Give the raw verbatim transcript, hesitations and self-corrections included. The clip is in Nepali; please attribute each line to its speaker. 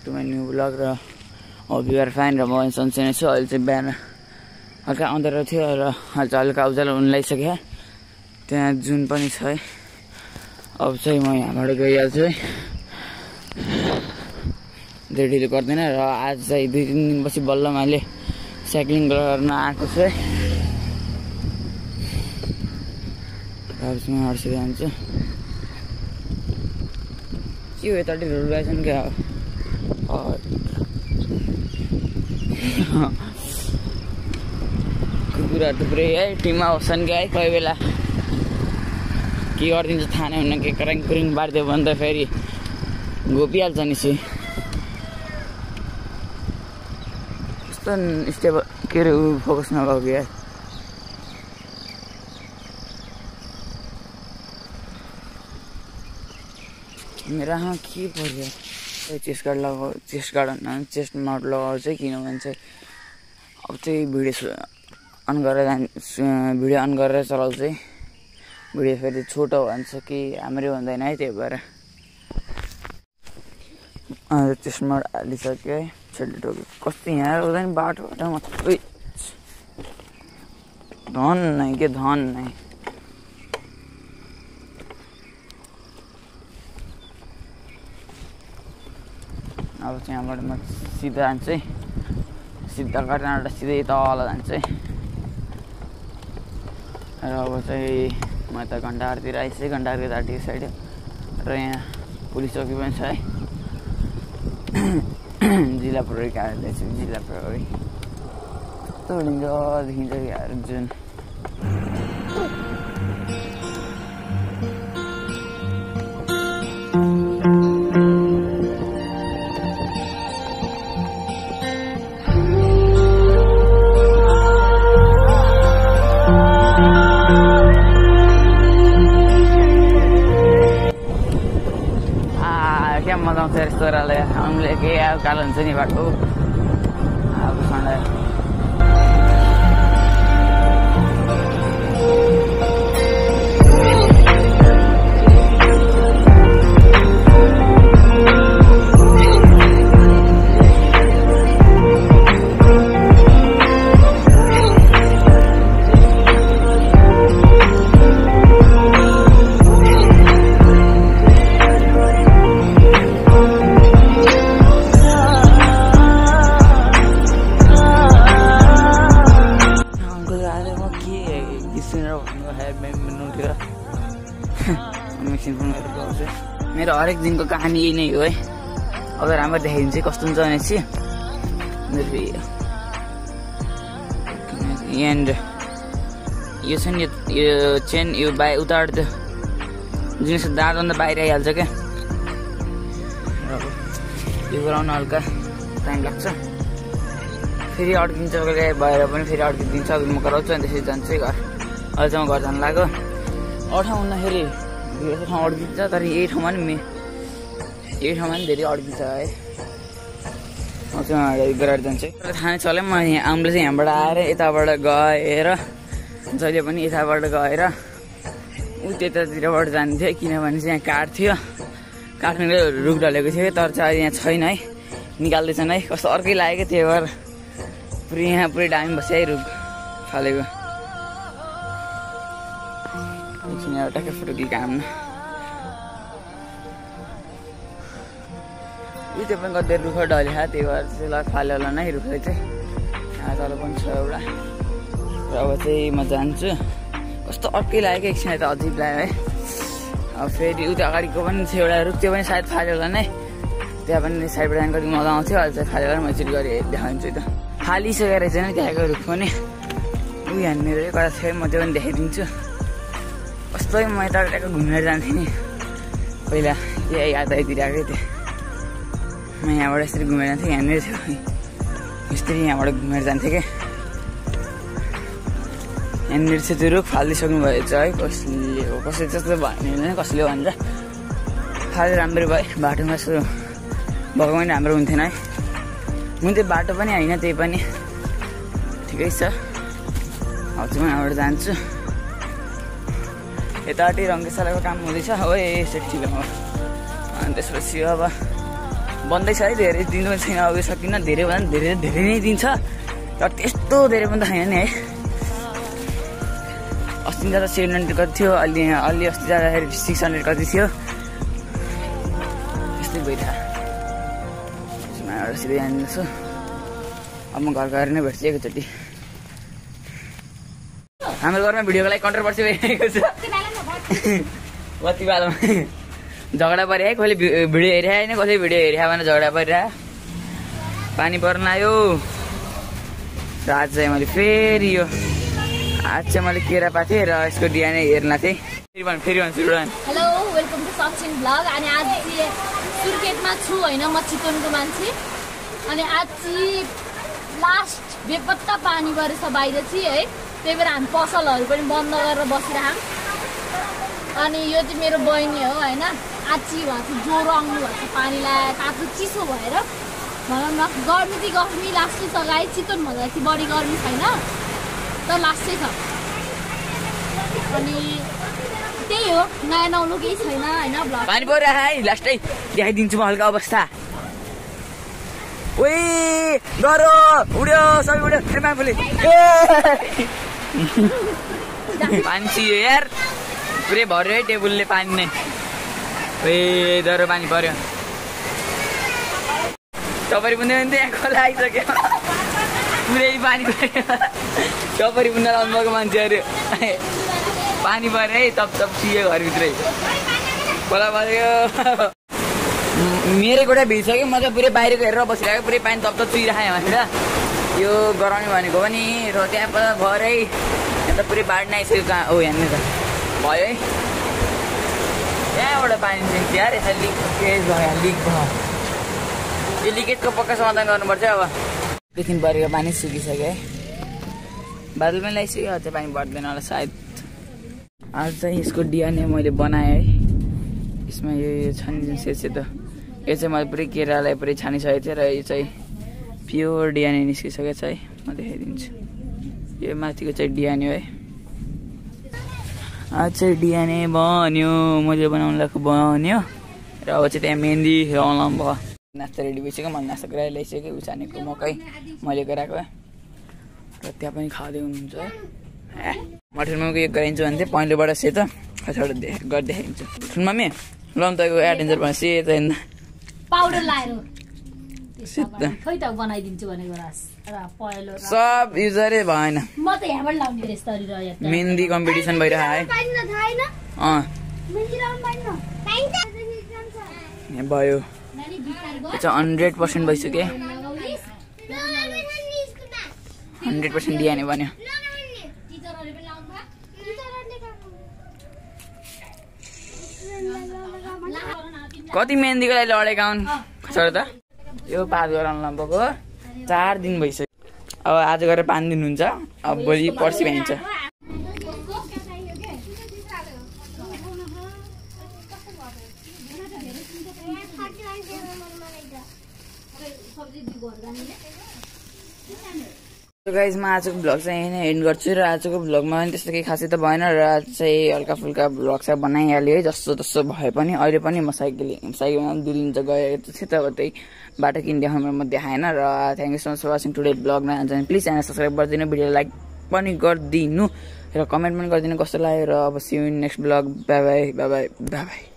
Speaker 1: टु माई न्यू ब्लग र होप यु आर फाइन र म सन्चै छु। अहिले चाहिँ बिहान हल्का अँध्यारो थियो र अहिले चाहिँ हल्का उज्यालो हुन लागिसक्यो। त्यहाँ जुन पनि छ है। अब चाहिँ म यहाँबाट गइहाल्छु है, धेरै ढिलो गर्दैन। र आज चाहिँ दुई तिन दिनपछि बल्ल मैले साइक्लिङ गर्न आएको छु है। अब चाहिँ म हर्षित जान्छु। के हो यतापट्टि रोड गएछन् क्या कुकुरहरू थुप्रै है टिममा होस्छन् क्या है। कोही बेला के गरिदिन्छ थाहा नै हुन्न, के कराङ कुरिङ बारिदियो भने त फेरि घोपिहाल्छ नि। सी कस्तो स्टेबल के अरे फोकस नभएको क्या। मेरो आमा के पर्यो चेस्ट गार्ड लगाऊ, चेस्ट गार्ड भन्दा चेस्ट माउट लगाउँछ किनभने चाहिँ अब चाहिँ भिडियो अन गरेर जान्छ, भिडियो अन गरेर चलाउँछ है। भिडियो फेरि छोटो भन्छ कि राम्रै हुँदैन है, त्यही भएर चेस्ट माउट हालिसक्यो है। छेल्ली टोपी कस्तो यहाँ हुँदैन बाटोबाट मात्रै धन नै के धन नै। अब चाहिँ यहाँबाट म सिधा जान्छु है, सिधा काट्नबाट सिधै तल जान्छु है। र अब चाहिँ म त घन्टाघरतिर आइसकेँ, घन्टाघरको दाटीको साइड र यहाँ पुलिस चौकी पनि छ है। जिल्ला प्रहरी कार्यालय छ, जिल्ला प्रहरी कस्तो डेन्जर देखिन्छ यार जुन। क्या मजा आउँछ यस्तो कुरालाई। हामीले के अब कालो हुन्छ नि बाटो अब सन्डे। मेरो हरेक दिनको कहानी यही नै हो है। अब राम्रो देखाइदिन्छ कस्तो हुन्छ भनेपछि एन्ड यो छ नि यो चेन यो बाहिर उताबाट त्यो जुन चाहिँ दाँत अन्त बाहिर आइहाल्छ क्या। यो गराउन हल्का टाइम लाग्छ, फेरि अड्किन्छ भएर पनि फेरि अड्किदिन्छ। अब म गराउँछु अनि त्यसरी जान्छु है घर। अहिले चाहिँ म घर जानु लाग्यो। अठाउँ हुँदाखेरि धेरै ठाउँ अड्किन्छ, तर यही ठाउँमा नि मे यही ठाउँमा नि धेरै अड्किन्छ है। म चाहिँ गराएर जान्छु। थाहा नै चल्यो म यहाँ आउँदा चाहिँ यहाँबाट आएर यताबाट गएर जहिले पनि यताबाट गएर ऊ त्यतातिरबाट जान्थ्यो किनभने चाहिँ यहाँ काठ थियो, काठमा रुख ढलेको थियो तर चाहिँ यहाँ छैन है, निकाल्दैछन् है। कस्तो अर्कै लाग्यो त्यही भएर पुरै यहाँ पुरै दामी बस्यो है रुख फालेको। एउटा टक्कै फोटो क्लिक काम ऊ त्यो पनि कति रुख ढल्यो त्यही भएर चाहिँ ल फाल्यो होला नै रुखले चाहिँ। यहाँ तल पनि छ एउटा। र अब चाहिँ म जान्छु। कस्तो अर्कै लाग्यो एकछिन त अजिब लाग्यो है। अब फेरि उता अगाडिको पनि थियो एउटा रुख, त्यो पनि सायद फाल्यो होला नै। त्यहाँ पनि साइडबाट जानु कति मजा आउँथ्यो। अहिले चाहिँ फाल्यो भने म एकचोटि गरी देखाउँछु त। फालिसकेर चाहिँ त्यहाँको रुख पनि ऊ यहाँनिर एउटा थियो, म त्यो पनि देखाइदिन्छु। कस्तो म यता यताको घुमेर जान्थेँ नि पहिला, यही याद आइदिरहेको थियो। म यहाँबाट यसरी घुमेर जान्थेँ, यहाँनिर थियो यसरी यहाँबाट घुमेर जान्थेँ क्या। यहाँनिर चाहिँ त्यो रुख फालिदिइसक्नु भएछ है कसले हो, कसले त्यस्तो भन्यो कसले भनेर फाल्यो। राम्रो भयो, बाटोमा यसो भएको पनि राम्रो हुन्थेन है। हुन्थ्यो बाटो पनि होइन, त्यही पनि ठिकै छ। अब चाहिँ म यहाँबाट जान्छु। यतापट्टि रङ्गेशालाको काम हुँदैछ हो, ए सेफ्टी हो। अनि त्यसपछि अब बन्दै छ है धेरै दिनु पनि छैन अब सकिन धेरै भन्दा धेरै धेरै नै दिन्छ तर त्यस्तो धेरै पनि त छैन नि है अस्ति जाँदा सेभेन हन्ड्रेड कति थियो अलि अलि अस्ति जाँदाखेरि सिक्स हन्ड्रेड कति थियो त्यस्तै भइरहेको सिधै जानिदिन्छु अब म घर गएर नै भेट्छु एकैचोटि हाम्रो घरमा भिडियोको लागि कन्ट्रोभर्सी भइरहेको छ कति बेलामा झगडा परिरहेको कसैले भिडियो हेरिरहेको होइन कसैले भिडियो हेरिरहेको भने झगडा परिरहेको पानी पर्न आयो र आज चाहिँ मैले फेरि यो आज चाहिँ मैले केरा पाएको थिएँ र यसको डिएनए हेर्न थिएँ फेरि भन् फेरि भन्छु
Speaker 2: हेलो वेलकम टु सक्सेन भ्लग अनि आज चाहिँ सुर्खेतमा छु होइन म चितवनको मान्छे अनि आज चाहिँ लास्ट बेपत्ता पानी परेछ बाहिर चाहिँ है त्यही भएर हामी पसलहरू पनि बन्द गरेर बसिरहेको अनि यो चाहिँ मेरो बहिनी हो होइन आज चाहिँ उहाँ चाहिँ ज्वरो आउनु भएको छ पानी लगाएर तातो चिसो भएर भनौँ न गर्मी चाहिँ गर्मी लास्टै छ गाई चितवन भन्दा चाहिँ बढी गर्मी छैन तर लास्टै छ अनि त्यही हो नयाँ नौलो केही छैन होइन
Speaker 1: पानी पऱ्यो है लास्टै देखाइदिन्छु म हल्का अवस्था ओइ गरो उड्यो सबै उड्यो फेरि बोले पानी छियो यार पुरै भर्यो है टेबुलले पानी नै ओइ डह्रो पानी पर्यो टपरी बुन्दै बुन्दै यहाँ खोला आइसक्यो पुरै पानी पर्यो टपरी बुन्न लाउनुभएको मान्छेहरू पानी पर्यो है तप तप छियो घरभित्रै खोला पर्यो मेरो गोटा भिजिसक्यो म त पुरै बाहिरको हेरेर बसिरहेको पुरै पानी तप तप चुइरहेँ भनेर यो गराउने भनेको पनि र त्यहाँ पर भरै यहाँ त पुरै बाढ्न आइसक्यो कहाँ ओ हेर्नु त भयो है त्यहाँबाट पानी दिन्छ यार यसरी लिक केस भयो लिक भयो यो लिकेजको पक्का समाधान गर्नुपर्छ अब एकछिन परेको पानी सुकिसक्यो है बादल पनि लगाइसक्यो अझै पानी बढ्दैन होला सायद आज चाहिँ यसको डिएनए मैले बनाएँ है यसमा यो छ नि जुन सेतो यो चाहिँ मैले पुरै केरालाई पुरै छानिसकेको थिएँ र यो चाहिँ प्योर डिएनए निस्किसकेको छ है म देखाइदिन्छु यो माथिको चाहिँ डिएनए है आज चाहिँ डिएनए बन्यो मैले बनाउनु लगाएको बन्यो र अब चाहिँ त्यहाँ मेहन्दी लाउनु भयो नास्ता रेडी भइसक्यो मैले नास्ता गराएर ल्याइसकेँ उचानेको मकै मैले गराएको र त्यहाँ पनि खाँदै हुनुहुन्छ है मटन मकै यो गराइन्छु भने चाहिँ पहेँलोबाट सेतो खसाबाट गरेर देखाइदिन्छु सुन मम्मी लाउनु त एडभेन्चर भने सेतो होइन
Speaker 2: पाउडर लाएर
Speaker 1: सेतो
Speaker 2: खै त बनाइदिन्छु भनेको रास र पहेँलो
Speaker 1: सब युजरै भएन
Speaker 2: म त यहाँबाट लाउने रे यसरी रह्यो
Speaker 1: मेहन्दी कम्पिटिसन भइरहेको है अँ यहाँ भयो यो चाहिँ हन्ड्रेड पर्सेन्ट भइसक्यो हन्ड्रेड पर्सेन्ट डिएनए बन्यो कति मेहन्दीको लागि लडेका हुन् छोड त यो पाँच गराउनु लम्बको चार दिन भइसक्यो अब आज गरेर पाँच दिन हुन्छ अब भोलि पर्सि भइन्छ गाइज म आजको भ्लग चाहिँ यही नै एन्ड गर्छु र आजको भ्लगमा पनि त्यस्तो केही खासै त भएन र आज चाहिँ हल्का फुल्का भ्लग चाहिँ बनाइहाल्यो है जस्तो जस्तो भए पनि अहिले पनि म साइकल साइकलमा दुलिन्छ गएको थिएँ त त्यही बाटो किन देखाउनु म देखाएन र thank you so much for watching today भ्लगमा जान्छ प्लिज च्यानल सब्सक्राइब गरिदिनु भिडियो लाइक पनि गरिदिनु र कमेन्ट पनि गरिदिनु कस्तो लाग्यो र अब see you in next vlog bye bye bye bye by